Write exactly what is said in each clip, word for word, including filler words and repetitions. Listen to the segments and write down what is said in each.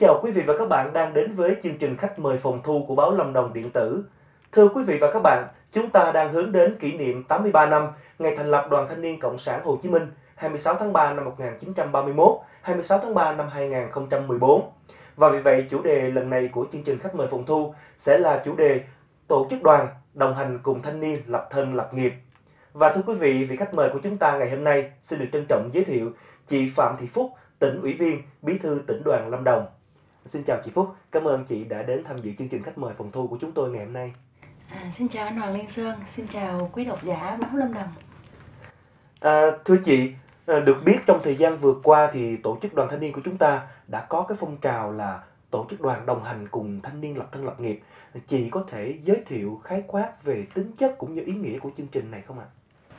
chào quý vị và các bạn đang đến với chương trình khách mời phòng thu của báo Lâm Đồng Điện tử. Thưa quý vị và các bạn, chúng ta đang hướng đến kỷ niệm tám mươi ba năm ngày thành lập Đoàn Thanh niên Cộng sản Hồ Chí Minh hai mươi sáu tháng ba năm một nghìn chín trăm ba mươi mốt, hai mươi sáu tháng ba năm hai nghìn không trăm mười bốn. Và vì vậy, chủ đề lần này của chương trình khách mời phòng thu sẽ là chủ đề tổ chức đoàn đồng hành cùng thanh niên lập thân lập nghiệp. Và thưa quý vị, vị khách mời của chúng ta ngày hôm nay xin được trân trọng giới thiệu chị Phạm Thị Phúc, tỉnh ủy viên, bí thư tỉnh đoàn Lâm Đồng. Xin chào chị Phúc, cảm ơn chị đã đến tham dự chương trình khách mời phòng thu của chúng tôi ngày hôm nay. À, xin chào anh Hoàng Liên Sơn, xin chào quý độc giả báo Lâm Đồng. À, thưa chị, được biết trong thời gian vừa qua thì tổ chức đoàn thanh niên của chúng ta đã có cái phong trào là tổ chức đoàn đồng hành cùng thanh niên lập thân lập nghiệp. Chị có thể giới thiệu khái quát về tính chất cũng như ý nghĩa của chương trình này không ạ?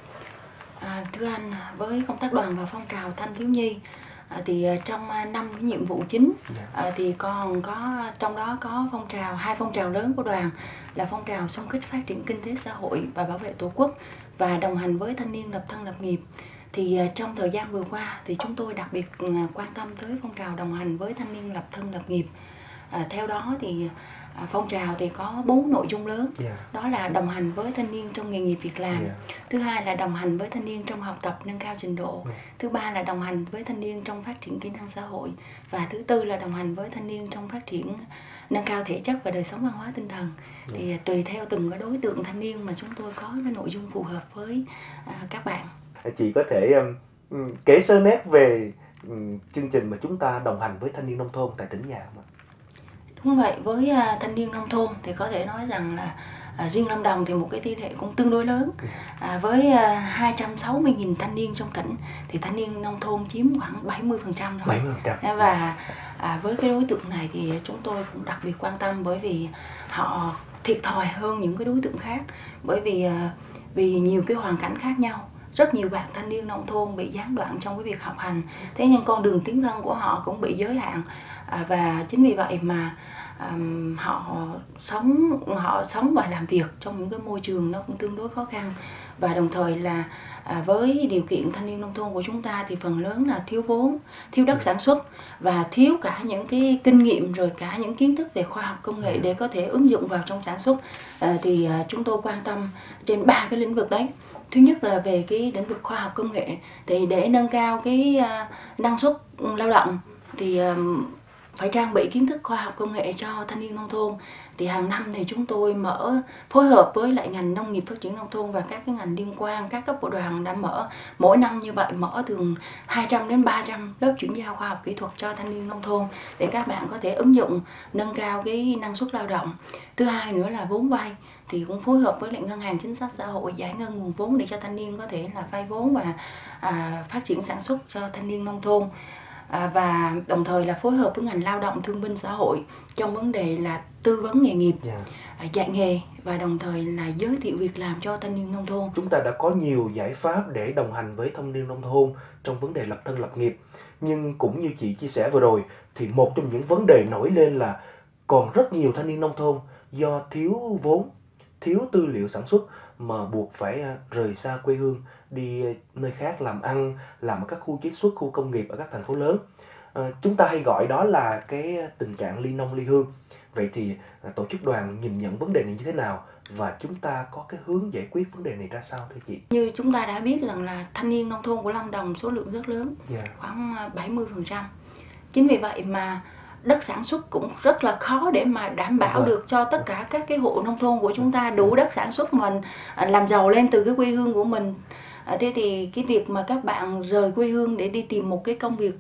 À, thưa anh, với công tác đoàn và phong trào thanh thiếu nhi à, thì trong năm cái nhiệm vụ chính à, thì còn có trong đó có phong trào hai phong trào lớn của đoàn là phong trào xung kích phát triển kinh tế xã hội và bảo vệ tổ quốc và đồng hành với thanh niên lập thân lập nghiệp. Thì trong thời gian vừa qua thì chúng tôi đặc biệt quan tâm tới phong trào đồng hành với thanh niên lập thân lập nghiệp. À, theo đó thì à, phong trào thì có bốn nội dung lớn. Yeah. Đó là đồng hành với thanh niên trong nghề nghiệp việc làm. Yeah. Thứ hai là đồng hành với thanh niên trong học tập nâng cao trình độ. Yeah. Thứ ba là đồng hành với thanh niên trong phát triển kỹ năng xã hội. Và thứ tư là đồng hành với thanh niên trong phát triển nâng cao thể chất và đời sống văn hóa tinh thần. Yeah. Thì tùy theo từng cái đối tượng thanh niên mà chúng tôi có cái nội dung phù hợp với à, các bạn. Chị có thể um, kể sơ nét về um, chương trình mà chúng ta đồng hành với thanh niên nông thôn tại tỉnh nhà không ạ? Đúng vậy, với uh, thanh niên nông thôn thì có thể nói rằng là uh, riêng Lâm Đồng thì một cái tỷ lệ cũng tương đối lớn. Uh, với uh, hai trăm sáu mươi nghìn thanh niên trong tỉnh thì thanh niên nông thôn chiếm khoảng bảy mươi phần trăm thôi. bảy mươi phần trăm. Và uh, với cái đối tượng này thì chúng tôi cũng đặc biệt quan tâm bởi vì họ thiệt thòi hơn những cái đối tượng khác. Bởi vì uh, vì nhiều cái hoàn cảnh khác nhau. Rất nhiều bạn thanh niên nông thôn bị gián đoạn trong cái việc học hành, thế nhưng con đường tiến thân của họ cũng bị giới hạn à, và chính vì vậy mà um, họ sống họ sống và làm việc trong những cái môi trường nó cũng tương đối khó khăn. Và đồng thời là à, với điều kiện thanh niên nông thôn của chúng ta thì phần lớn là thiếu vốn, thiếu đất sản xuất và thiếu cả những cái kinh nghiệm rồi cả những kiến thức về khoa học công nghệ để có thể ứng dụng vào trong sản xuất. À, thì à, chúng tôi quan tâm trên ba cái lĩnh vực đấy. Thứ nhất là về cái lĩnh vực khoa học công nghệ, thì để nâng cao cái uh, năng suất lao động thì um, phải trang bị kiến thức khoa học công nghệ cho thanh niên nông thôn. Thì hàng năm thì chúng tôi mở phối hợp với lại ngành nông nghiệp phát triển nông thôn và các cái ngành liên quan, các cấp bộ đoàn đã mở mỗi năm như vậy mở từ hai trăm đến ba trăm lớp chuyển giao khoa học kỹ thuật cho thanh niên nông thôn để các bạn có thể ứng dụng nâng cao cái năng suất lao động. Thứ hai nữa là vốn vay, thì cũng phối hợp với lại ngân hàng chính sách xã hội giải ngân nguồn vốn để cho thanh niên có thể là vay vốn và à, phát triển sản xuất cho thanh niên nông thôn. À, và đồng thời là phối hợp với ngành lao động thương binh xã hội trong vấn đề là tư vấn nghề nghiệp, yeah. à, dạy nghề và đồng thời là giới thiệu việc làm cho thanh niên nông thôn. Chúng ta đã có nhiều giải pháp để đồng hành với thanh niên nông thôn trong vấn đề lập thân lập nghiệp. Nhưng cũng như chị chia sẻ vừa rồi thì một trong những vấn đề nổi lên là còn rất nhiều thanh niên nông thôn do thiếu vốn, thiếu tư liệu sản xuất mà buộc phải rời xa quê hương đi nơi khác làm ăn, làm ở các khu chế xuất, khu công nghiệp ở các thành phố lớn. À, chúng ta hay gọi đó là cái tình trạng ly nông ly hương. Vậy thì tổ chức đoàn nhìn nhận vấn đề này như thế nào và chúng ta có cái hướng giải quyết vấn đề này ra sao thưa chị? Như chúng ta đã biết rằng là thanh niên nông thôn của Lâm Đồng số lượng rất lớn, yeah. khoảng bảy mươi phần trăm. Chính vì vậy mà đất sản xuất cũng rất là khó để mà đảm bảo vâng. được cho tất cả các cái hộ nông thôn của chúng ta đủ đất sản xuất mình làm giàu lên từ cái quê hương của mình. Thế thì cái việc mà các bạn rời quê hương để đi tìm một cái công việc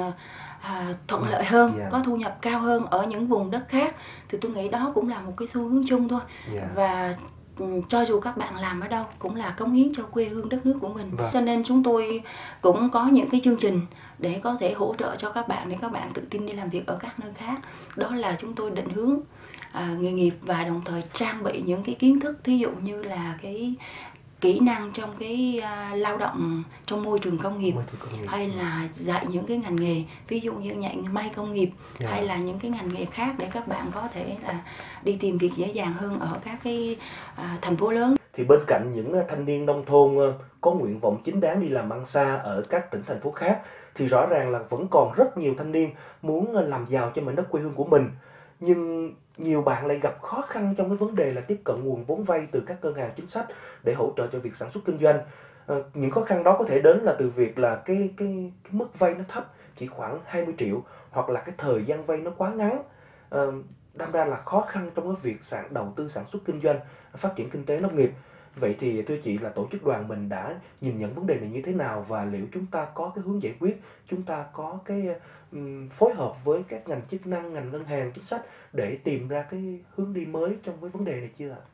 à, thuận lợi hơn, yeah. có thu nhập cao hơn ở những vùng đất khác thì tôi nghĩ đó cũng là một cái xu hướng chung thôi. Yeah. Và cho dù các bạn làm ở đâu cũng là cống hiến cho quê hương đất nước của mình. Vâng. Cho nên chúng tôi cũng có những cái chương trình để có thể hỗ trợ cho các bạn để các bạn tự tin đi làm việc ở các nơi khác. Đó là chúng tôi định hướng à, nghề nghiệp và đồng thời trang bị những cái kiến thức, thí dụ như là cái kỹ năng trong cái uh, lao động trong môi trường công nghiệp, công nghiệp hay là dạy những cái ngành nghề, ví dụ như dạy may công nghiệp, yeah. hay là những cái ngành nghề khác để các bạn có thể là đi tìm việc dễ dàng hơn ở các cái uh, thành phố lớn. Thì bên cạnh những thanh niên nông thôn có nguyện vọng chính đáng đi làm ăn xa ở các tỉnh thành phố khác thì rõ ràng là vẫn còn rất nhiều thanh niên muốn làm giàu cho mảnh đất quê hương của mình. Nhưng nhiều bạn lại gặp khó khăn trong cái vấn đề là tiếp cận nguồn vốn vay từ các ngân hàng chính sách để hỗ trợ cho việc sản xuất kinh doanh. À, những khó khăn đó có thể đến là từ việc là cái, cái, cái mức vay nó thấp, chỉ khoảng hai mươi triệu, hoặc là cái thời gian vay nó quá ngắn. À, đâm ra là khó khăn trong cái việc sản đầu tư sản xuất kinh doanh, phát triển kinh tế nông nghiệp. Vậy thì thưa chị, là tổ chức đoàn mình đã nhìn nhận vấn đề này như thế nào, và liệu chúng ta có cái hướng giải quyết, chúng ta có cái um, phối hợp với các ngành chức năng, ngành ngân hàng chính sách để tìm ra cái hướng đi mới trong cái vấn đề này chưa ạ?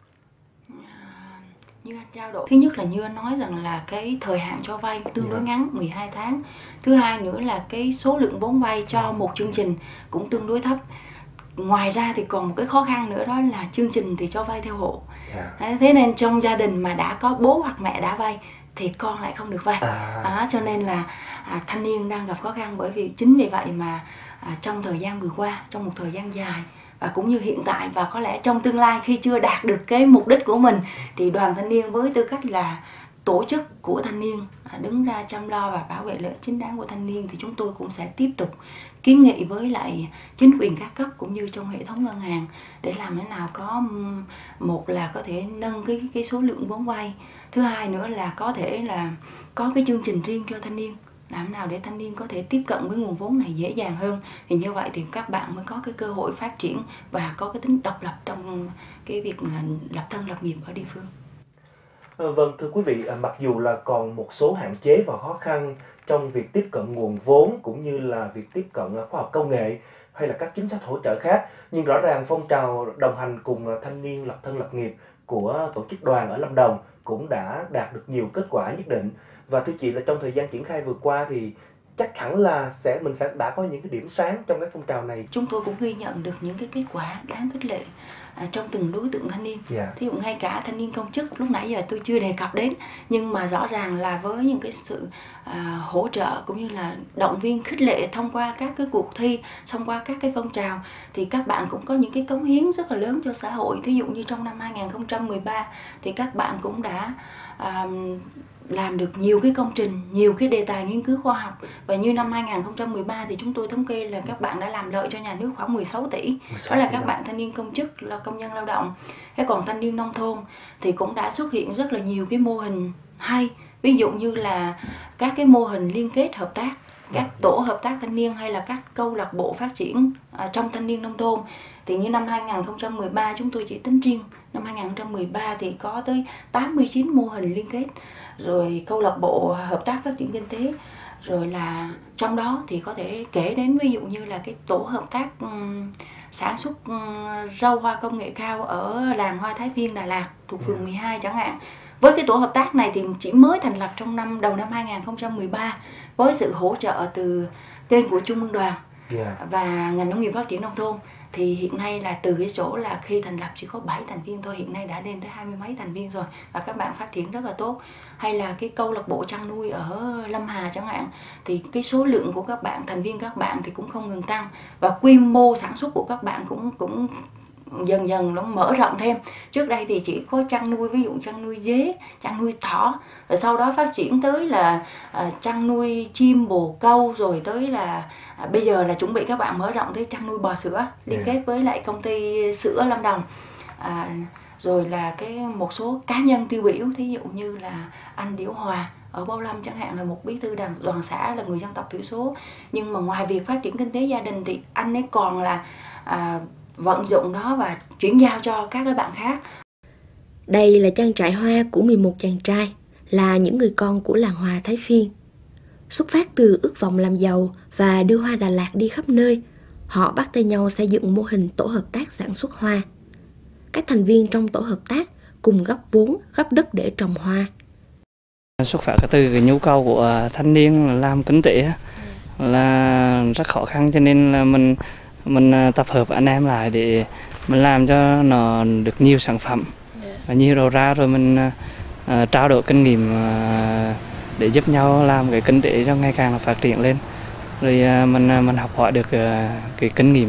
À, như anh trao đổi, thứ nhất là như anh nói rằng là cái thời hạn cho vay tương đối ngắn, mười hai tháng. Thứ hai nữa là cái số lượng vốn vay cho một chương trình cũng tương đối thấp. Ngoài ra thì còn một cái khó khăn nữa, đó là chương trình thì cho vay theo hộ. Yeah. Thế nên trong gia đình mà đã có bố hoặc mẹ đã vay thì con lại không được vay. À. À, cho nên là à, thanh niên đang gặp khó khăn. Bởi vì chính vì vậy mà à, trong thời gian vừa qua, trong một thời gian dài, và cũng như hiện tại và có lẽ trong tương lai khi chưa đạt được cái mục đích của mình, thì đoàn thanh niên với tư cách là tổ chức của thanh niên đứng ra chăm lo và bảo vệ lợi ích chính đáng của thanh niên, thì chúng tôi cũng sẽ tiếp tục kiến nghị với lại chính quyền các cấp cũng như trong hệ thống ngân hàng để làm thế nào có, một là có thể nâng cái cái số lượng vốn vay, thứ hai nữa là có thể là có cái chương trình riêng cho thanh niên, làm nào để thanh niên có thể tiếp cận với nguồn vốn này dễ dàng hơn. Thì như vậy thì các bạn mới có cái cơ hội phát triển và có cái tính độc lập trong cái việc là lập thân lập nghiệp ở địa phương. À, vâng, thưa quý vị, à, mặc dù là còn một số hạn chế và khó khăn trong việc tiếp cận nguồn vốn cũng như là việc tiếp cận khoa học công nghệ hay là các chính sách hỗ trợ khác, nhưng rõ ràng phong trào đồng hành cùng thanh niên lập thân lập nghiệp của tổ chức đoàn ở Lâm Đồng cũng đã đạt được nhiều kết quả nhất định. Và thưa chị, là trong thời gian triển khai vừa qua thì chắc hẳn là sẽ mình sẽ đã có những cái điểm sáng trong cái phong trào này. Chúng tôi cũng ghi nhận được những cái kết quả đáng khích lệ à, trong từng đối tượng thanh niên. Yeah. Thí dụ ngay cả thanh niên công chức lúc nãy giờ tôi chưa đề cập đến, nhưng mà rõ ràng là với những cái sự à, hỗ trợ cũng như là động viên khích lệ thông qua các cái cuộc thi, thông qua các cái phong trào, thì các bạn cũng có những cái cống hiến rất là lớn cho xã hội. Thí dụ như trong năm hai nghìn không trăm mười ba thì các bạn cũng đã à, làm được nhiều cái công trình, nhiều cái đề tài nghiên cứu khoa học. Và như năm hai nghìn không trăm mười ba thì chúng tôi thống kê là các bạn đã làm lợi cho nhà nước khoảng mười sáu tỷ. Đó là các bạn thanh niên công chức, là công nhân lao động. Thế còn thanh niên nông thôn thì cũng đã xuất hiện rất là nhiều cái mô hình hay. Ví dụ như là các cái mô hình liên kết hợp tác, các tổ hợp tác thanh niên hay là các câu lạc bộ phát triển à, trong thanh niên nông thôn. Thì như năm hai nghìn không trăm mười ba chúng tôi chỉ tính riêng năm hai nghìn không trăm mười ba thì có tới tám mươi chín mô hình liên kết, rồi câu lạc bộ hợp tác phát triển kinh tế, rồi là trong đó thì có thể kể đến ví dụ như là cái tổ hợp tác um, sản xuất um, rau hoa công nghệ cao ở làng Hoa Thái Phiên Đà Lạt thuộc phường mười hai chẳng hạn. Với cái tổ hợp tác này thì chỉ mới thành lập trong năm đầu năm hai nghìn không trăm mười ba với sự hỗ trợ từ kênh của Trung ương Đoàn yeah. và ngành nông nghiệp phát triển nông thôn. Thì hiện nay là từ cái chỗ là khi thành lập chỉ có bảy thành viên thôi, hiện nay đã lên tới hai mươi mấy thành viên rồi, và các bạn phát triển rất là tốt. Hay là cái câu lạc bộ chăn nuôi ở Lâm Hà chẳng hạn, thì cái số lượng của các bạn, thành viên các bạn thì cũng không ngừng tăng, và quy mô sản xuất của các bạn cũng cũng dần dần nó mở rộng thêm. Trước đây thì chỉ có chăn nuôi, ví dụ chăn nuôi dế, chăn nuôi thỏ, rồi sau đó phát triển tới là uh, chăn nuôi chim bồ câu, rồi tới là uh, bây giờ là chuẩn bị các bạn mở rộng tới chăn nuôi bò sữa liên kết với lại công ty sữa Lâm Đồng. Uh, rồi là cái một số cá nhân tiêu biểu, thí dụ như là anh Điểu Hòa ở Bảo Lâm chẳng hạn, là một bí thư đoàn, đoàn xã, là người dân tộc thiểu số, nhưng mà ngoài việc phát triển kinh tế gia đình thì anh ấy còn là uh, vận dụng đó và chuyển giao cho các bạn khác. Đây là trang trại hoa của mười một chàng trai, là những người con của làng hoa Thái Phiên. Xuất phát từ ước vọng làm giàu và đưa hoa Đà Lạt đi khắp nơi, họ bắt tay nhau xây dựng mô hình tổ hợp tác sản xuất hoa. Các thành viên trong tổ hợp tác cùng góp vốn, góp đất để trồng hoa. Xuất phát từ cái nhu cầu của thanh niên làm kinh tế là rất khó khăn, cho nên là mình mình tập hợp anh em lại để mình làm cho nó được nhiều sản phẩm và nhiều đầu ra, rồi mình uh, trao đổi kinh nghiệm uh, để giúp nhau làm cái kinh tế cho ngày càng là phát triển lên, rồi uh, mình uh, mình học hỏi được uh, cái kinh nghiệm.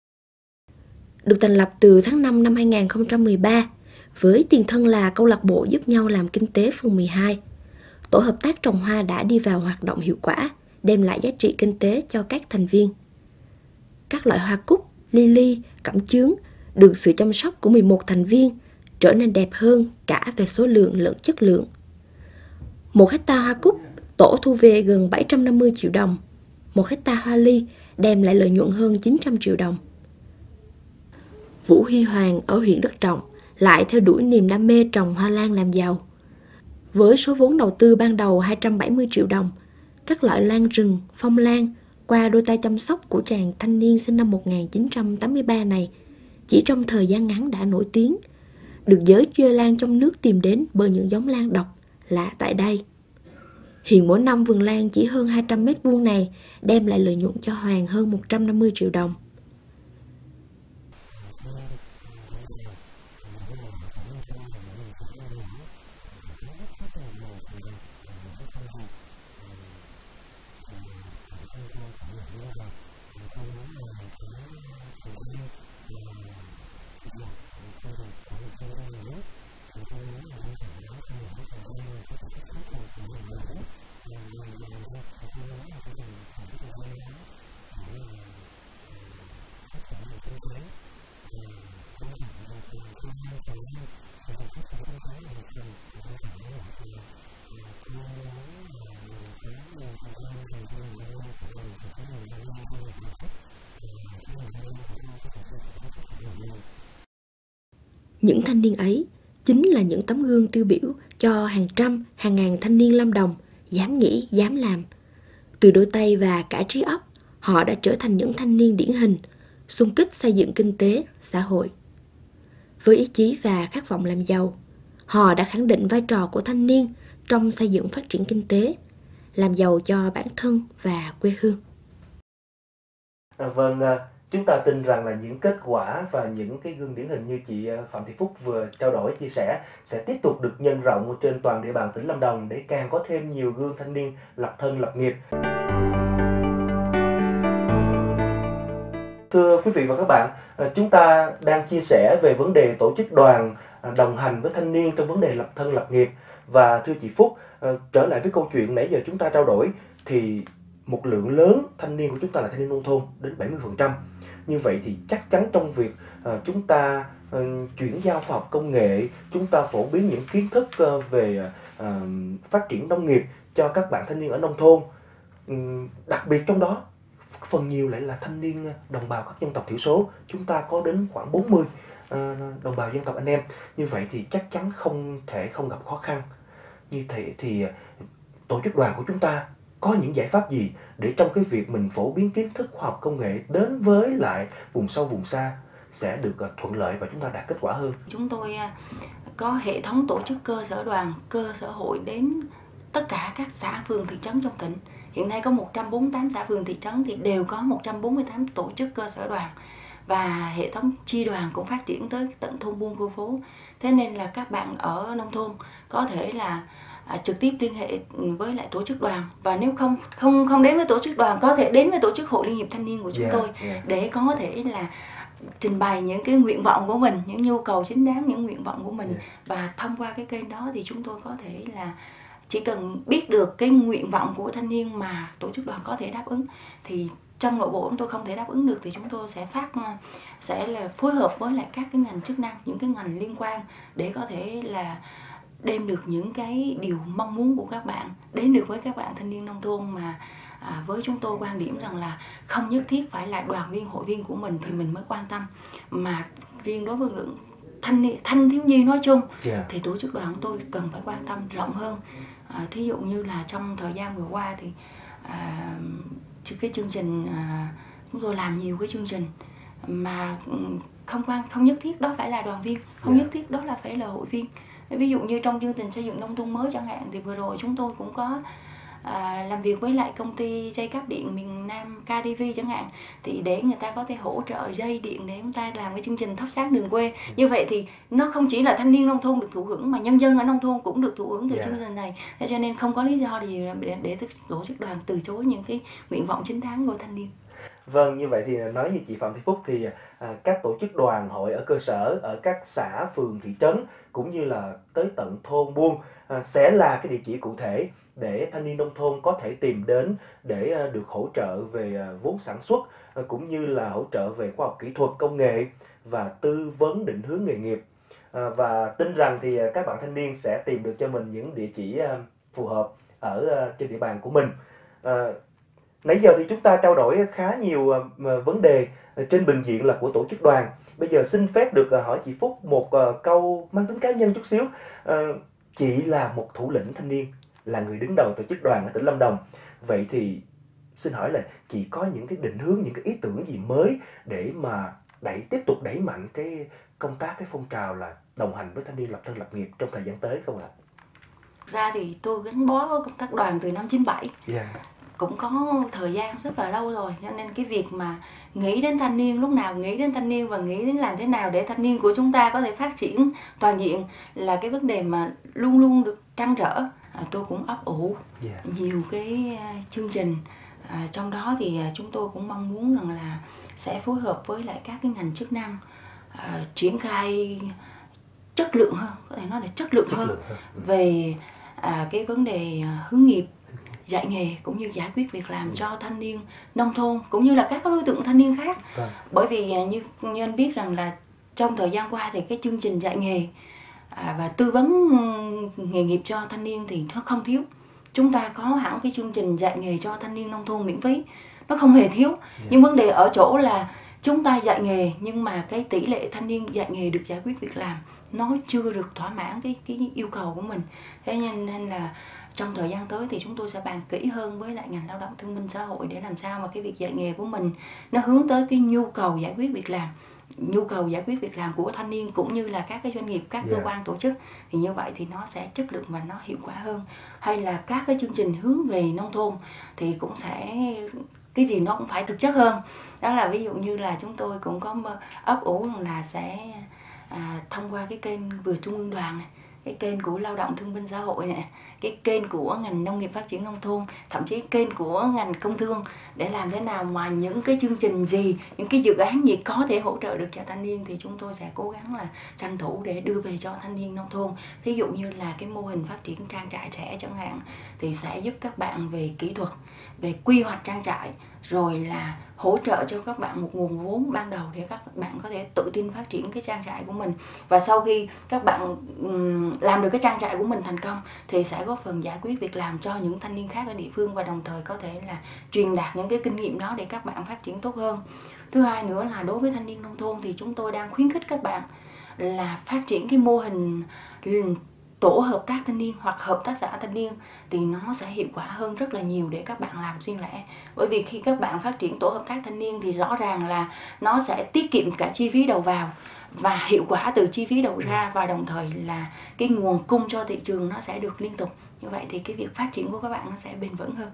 Được thành lập từ tháng năm năm hai nghìn không trăm mười ba với tiền thân là câu lạc bộ giúp nhau làm kinh tế phường mười hai, tổ hợp tác trồng hoa đã đi vào hoạt động hiệu quả, đem lại giá trị kinh tế cho các thành viên. Các loại hoa cúc, lily, cẩm chướng được sự chăm sóc của mười một thành viên trở nên đẹp hơn cả về số lượng lẫn chất lượng. Một hecta hoa cúc tổ thu về gần bảy trăm năm mươi triệu đồng. Một hecta hoa ly đem lại lợi nhuận hơn chín trăm triệu đồng. Vũ Huy Hoàng ở huyện Đất Trọng lại theo đuổi niềm đam mê trồng hoa lan làm giàu. Với số vốn đầu tư ban đầu hai trăm bảy mươi triệu đồng, các loại lan rừng, phong lan qua đôi tay chăm sóc của chàng thanh niên sinh năm một nghìn chín trăm tám mươi ba này chỉ trong thời gian ngắn đã nổi tiếng, được giới chơi lan trong nước tìm đến bởi những giống lan độc lạ tại đây. Hiện mỗi năm vườn lan chỉ hơn hai trăm mét vuông này đem lại lợi nhuận cho Hoàng hơn một trăm năm mươi triệu đồng. Những thanh niên ấy chính là những tấm gương tiêu biểu cho hàng trăm, hàng ngàn thanh niên Lâm Đồng dám nghĩ, dám làm. Từ đôi tay và cả trí óc, họ đã trở thành những thanh niên điển hình, xung kích xây dựng kinh tế, xã hội. Với ý chí và khát vọng làm giàu, họ đã khẳng định vai trò của thanh niên trong xây dựng phát triển kinh tế, làm giàu cho bản thân và quê hương. À, vâng, chúng ta tin rằng là những kết quả và những cái gương điển hình như chị Phạm Thị Phúc vừa trao đổi, chia sẻ sẽ tiếp tục được nhân rộng trên toàn địa bàn tỉnh Lâm Đồng để càng có thêm nhiều gương thanh niên lập thân lập nghiệp. Thưa quý vị và các bạn, chúng ta đang chia sẻ về vấn đề tổ chức đoàn đồng hành với thanh niên trong vấn đề lập thân lập nghiệp. Và thưa chị Phúc, trở lại với câu chuyện nãy giờ chúng ta trao đổi thì một lượng lớn thanh niên của chúng ta là thanh niên nông thôn đến bảy mươi phần trăm. Như vậy thì chắc chắn trong việc uh, chúng ta uh, chuyển giao khoa học công nghệ, chúng ta phổ biến những kiến thức uh, về uh, phát triển nông nghiệp cho các bạn thanh niên ở nông thôn. Um, đặc biệt trong đó phần nhiều lại là thanh niên đồng bào các dân tộc thiểu số. Chúng ta có đến khoảng bốn mươi uh, đồng bào dân tộc anh em. Như vậy thì chắc chắn không thể không gặp khó khăn. Như thế thì uh, tổ chức đoàn của chúng ta có những giải pháp gì để trong cái việc mình phổ biến kiến thức khoa học công nghệ đến với lại vùng sâu vùng xa sẽ được thuận lợi và chúng ta đạt kết quả hơn? Chúng tôi có hệ thống tổ chức cơ sở đoàn, cơ sở hội đến tất cả các xã phường thị trấn trong tỉnh. Hiện nay có một trăm bốn mươi tám xã phường thị trấn thì đều có một trăm bốn mươi tám tổ chức cơ sở đoàn. Và hệ thống chi đoàn cũng phát triển tới tận thôn buôn khu phố. Thế nên là các bạn ở nông thôn có thể là À, trực tiếp liên hệ với lại tổ chức đoàn, và nếu không không không đến với tổ chức đoàn có thể đến với tổ chức hội liên hiệp thanh niên của chúng yeah, tôi yeah. để có thể là trình bày những cái nguyện vọng của mình, những nhu cầu chính đáng, những nguyện vọng của mình yeah. và thông qua cái kênh đó thì chúng tôi có thể là chỉ cần biết được cái nguyện vọng của thanh niên mà tổ chức đoàn có thể đáp ứng, thì trong nội bộ chúng tôi không thể đáp ứng được thì chúng tôi sẽ phát sẽ là phối hợp với lại các cái ngành chức năng, những cái ngành liên quan để có thể là đem được những cái điều mong muốn của các bạn đến được với các bạn thanh niên nông thôn. Mà à, với chúng tôi quan điểm rằng là không nhất thiết phải là đoàn viên hội viên của mình thì mình mới quan tâm, mà riêng đối với lượng thanh niên, thanh thiếu nhi nói chung yeah. thì tổ chức đoàn của tôi cần phải quan tâm rộng hơn. À, thí dụ như là trong thời gian vừa qua thì à, cái chương trình à, chúng tôi làm nhiều cái chương trình mà không quan không nhất thiết đó phải là đoàn viên, không yeah. nhất thiết đó là phải là hội viên. Ví dụ như trong chương trình xây dựng nông thôn mới chẳng hạn thì vừa rồi chúng tôi cũng có à, làm việc với lại công ty dây cáp điện miền Nam ca đê vê chẳng hạn, thì để người ta có thể hỗ trợ dây điện để chúng ta làm cái chương trình thắp sáng đường quê. Như vậy thì nó không chỉ là thanh niên nông thôn được thụ hưởng mà nhân dân ở nông thôn cũng được thụ hưởng từ yeah. chương trình này. Thế cho nên không có lý do gì để, để tổ chức đoàn từ chối những cái nguyện vọng chính đáng của thanh niên. Vâng, như vậy thì nói như chị Phạm Thị Phúc thì à, các tổ chức đoàn hội ở cơ sở, ở các xã, phường, thị trấn cũng như là tới tận thôn buôn à, sẽ là cái địa chỉ cụ thể để thanh niên nông thôn có thể tìm đến để à, được hỗ trợ về à, vốn sản xuất à, cũng như là hỗ trợ về khoa học kỹ thuật, công nghệ và tư vấn định hướng nghề nghiệp. À, và tin rằng thì à, các bạn thanh niên sẽ tìm được cho mình những địa chỉ à, phù hợp ở à, trên địa bàn của mình. À, Nãy giờ thì chúng ta trao đổi khá nhiều à, vấn đề trên bình diện là của tổ chức đoàn. Bây giờ xin phép được à, hỏi chị Phúc một à, câu mang tính cá nhân chút xíu. À, chị là một thủ lĩnh thanh niên, là người đứng đầu tổ chức đoàn ở tỉnh Lâm Đồng. Vậy thì xin hỏi là chị có những cái định hướng, những cái ý tưởng gì mới để mà đẩy tiếp tục đẩy mạnh cái công tác, cái phong trào là đồng hành với thanh niên lập thân lập nghiệp trong thời gian tới không ạ? Ra thì tôi gắn bó với công tác đoàn từ năm chín bảy. Yeah. Cũng có thời gian rất là lâu rồi, cho nên cái việc mà nghĩ đến thanh niên, lúc nào nghĩ đến thanh niên và nghĩ đến làm thế nào để thanh niên của chúng ta có thể phát triển toàn diện là cái vấn đề mà luôn luôn được trăn trở. À, tôi cũng ấp ủ Yeah. nhiều cái chương trình, à, trong đó thì chúng tôi cũng mong muốn rằng là sẽ phối hợp với lại các cái ngành chức năng à, triển khai chất lượng hơn, có thể nói là chất lượng Chất hơn lượng hơn. về à, cái vấn đề hướng nghiệp, dạy nghề cũng như giải quyết việc làm cho thanh niên nông thôn cũng như là các đối tượng thanh niên khác. Vâng. Bởi vì như, như anh biết rằng là trong thời gian qua thì cái chương trình dạy nghề à, và tư vấn nghề nghiệp cho thanh niên thì nó không thiếu. Chúng ta có hẳn cái chương trình dạy nghề cho thanh niên nông thôn miễn phí, nó không hề thiếu. Yeah. Nhưng vấn đề ở chỗ là chúng ta dạy nghề nhưng mà cái tỷ lệ thanh niên dạy nghề được giải quyết việc làm nó chưa được thỏa mãn cái cái yêu cầu của mình. Thế nên, nên là trong thời gian tới thì chúng tôi sẽ bàn kỹ hơn với lại ngành lao động thương binh xã hội để làm sao mà cái việc dạy nghề của mình nó hướng tới cái nhu cầu giải quyết việc làm, nhu cầu giải quyết việc làm của thanh niên cũng như là các cái doanh nghiệp, các Yeah. cơ quan tổ chức, thì như vậy thì nó sẽ chất lượng và nó hiệu quả hơn. Hay là các cái chương trình hướng về nông thôn thì cũng sẽ cái gì nó cũng phải thực chất hơn. Đó là ví dụ như là chúng tôi cũng có ấp ủ là sẽ à, thông qua cái kênh vừa Trung ương Đoàn này, cái kênh của lao động thương binh xã hội này, cái kênh của ngành nông nghiệp phát triển nông thôn, thậm chí kênh của ngành công thương, để làm thế nào mà những cái chương trình gì, những cái dự án gì có thể hỗ trợ được cho thanh niên thì chúng tôi sẽ cố gắng là tranh thủ để đưa về cho thanh niên nông thôn. Thí dụ như là cái mô hình phát triển trang trại trẻ chẳng hạn thì sẽ giúp các bạn về kỹ thuật, về quy hoạch trang trại, rồi là hỗ trợ cho các bạn một nguồn vốn ban đầu để các bạn có thể tự tin phát triển cái trang trại của mình. Và sau khi các bạn um, làm được cái trang trại của mình thành công thì sẽ góp phần giải quyết việc làm cho những thanh niên khác ở địa phương và đồng thời có thể là truyền đạt những cái kinh nghiệm đó để các bạn phát triển tốt hơn. Thứ hai nữa là đối với thanh niên nông thôn thì chúng tôi đang khuyến khích các bạn là phát triển cái mô hình tổ hợp tác thanh niên hoặc hợp tác xã thanh niên thì nó sẽ hiệu quả hơn rất là nhiều để các bạn làm riêng lẻ. Bởi vì khi các bạn phát triển tổ hợp tác thanh niên thì rõ ràng là nó sẽ tiết kiệm cả chi phí đầu vào và hiệu quả từ chi phí đầu ra, và đồng thời là cái nguồn cung cho thị trường nó sẽ được liên tục. Như vậy thì cái việc phát triển của các bạn nó sẽ bền vững hơn.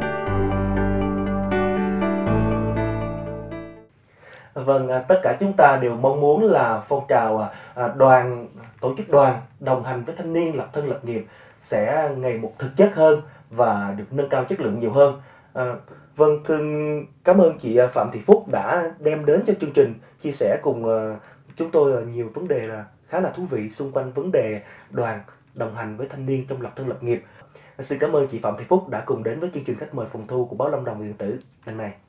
Vâng, tất cả chúng ta đều mong muốn là phong trào đoàn, tổ chức đoàn đồng hành với thanh niên lập thân lập nghiệp sẽ ngày một thực chất hơn và được nâng cao chất lượng nhiều hơn. À, vâng, thưa, cảm ơn chị Phạm Thị Phúc đã đem đến cho chương trình chia sẻ cùng chúng tôi nhiều vấn đề là khá là thú vị xung quanh vấn đề đoàn đồng hành với thanh niên trong lập thân lập nghiệp. Xin cảm ơn chị Phạm Thị Phúc đã cùng đến với chương trình khách mời phòng thu của báo Lâm Đồng điện tử lần này.